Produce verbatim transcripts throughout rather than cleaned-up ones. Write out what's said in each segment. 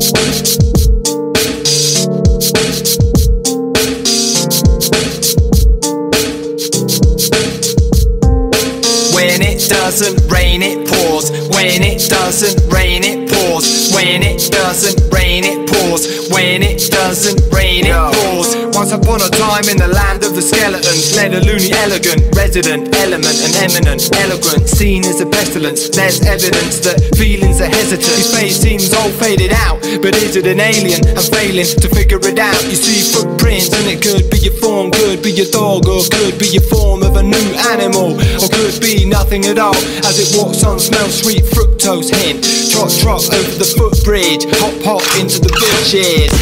When it doesn't rain, it pours. When it doesn't rain, it pours. When it doesn't rain, it pours. When it doesn't rain, it pours. Once upon a time in the land of the skeletons, led a loony elegant, resident, element, and eminent, eloquent, seen as a pestilence. There's evidence that feelings are hesitant. His face seems all faded out, but is it an alien? I'm failing to figure it out. You see footprints, and it could be your form, could be your dog, or could be your form of a new animal, or could be nothing at all. As it walks on, smells sweet fructose hint. Trot trot over the footbridge, hop hop into the bushes.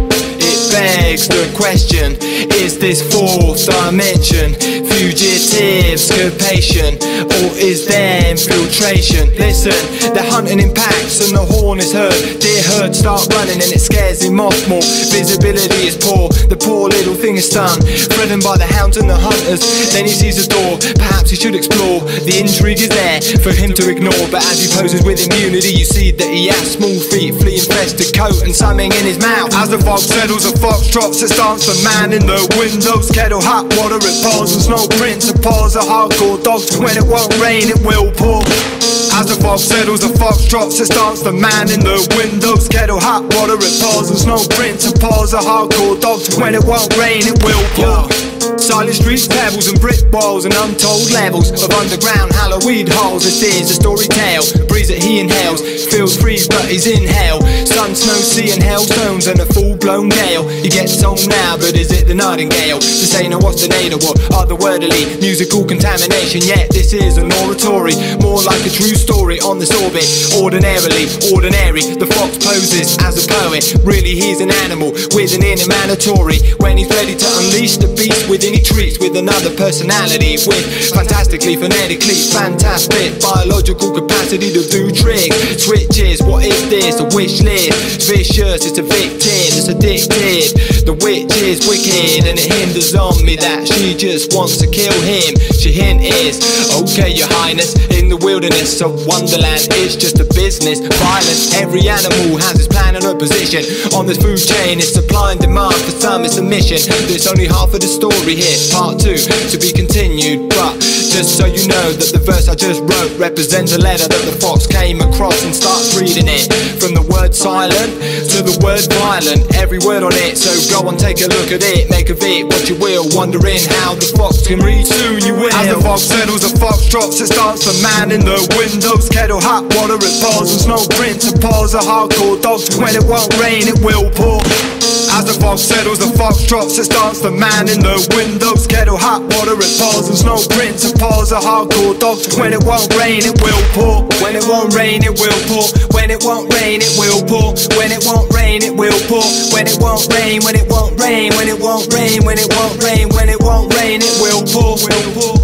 It begs the question, is this fourth dimension fugitive scapation, or is there infiltration? Listen, they're hunting in packs and the horn is heard. Deer herds start running and it scares him off more. Visibility is poor, the poor little thing is stunned, threatened by the hounds and the hunters. Then he sees a door, perhaps he should explore. The intrigue is there for him to ignore, but as he poses with immunity, you see that he has small feet, flea infested coat, and something in his mouth. As the fog settles, a fox trots, it starts the man in the windows. Kettle hot water, it pours, there's no prince, it pours a hardcore dogs. When it won't rain, it will pour. As the fog settles, the fox trots, it starts the man in the windows. Kettle hot water, it pours, there's no prince, it pours a hardcore dogs. When it won't rain, it will pour. Silent streets, pebbles and brick walls, and untold levels of underground Halloween halls. This is a story tale, breeze that he inhales, feels freeze but he's in hell. Sun, snow, sea and hailstones and a full-blown gale. He gets on now, but is it the nightingale? This ain't a what's the nader, what otherworldly musical contamination? Yet this is an oratory, more like a true story on this orbit. Ordinarily, ordinary, the fox poses as a poet. Really he's an animal with an inner mandatory. When he's ready to unleash the beast within, he treats with another personality, with fantastically, phonetically fantastic biological capacity to do tricks. Switches, what is this? A wish list. It's vicious, it's a victim, it's addicted. The witch is wicked and it hinders on me that she just wants to kill him. She hint is, okay your highness, in the wilderness of Wonderland it's just a business. Violence, every animal has its plan and a position on this food chain. It's supply and demand, for some it's a mission. There's only half of the story here, part two to be continued. But just so you know that the verse I just wrote represents a letter that the fox came across, and starts reading it from the word silent to the word violent, every word on it. So go on, take a look at it, make of it what you will, wondering how the fox can read, soon you will. As the fox settles, the fox drops, it starts the man in the windows. Kettle hot water, it pours, there's no prince, it pours a hardcore dogs. When it won't rain, it will pour. As the fog settles, the fox drops, it starts the man in the windows. Kettle hot water, it pours, there's no prince, it pours a hardcore dogs. When it won't rain, it will pour. When it won't rain, it will pour. When it won't rain, it will pour. When it won't rain, it will pour. When it won't rain, when it won't rain, when it won't rain, when it won't rain, when it won't rain, it will pour. Will pour.